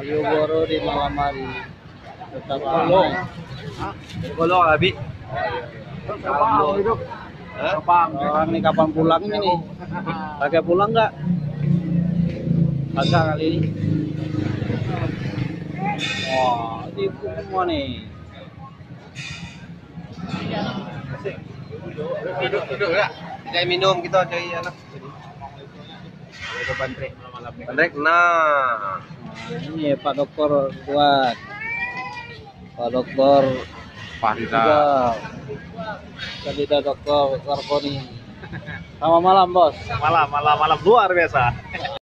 Malioboro di malam hari tetap ramai. Golong Abi. Orang nih kapan pulangnya nih? Kagak pulang nggak? Kagak kali ini. Wah, di semua nih. Duduk enggak? Cai minum kita cai anak. Bandrek. Nah, Ini Pak Dokter buat Pak Dokter Fahrizal. Kandidat Dokter Karboni. Selamat malam, Bos. Malam luar biasa.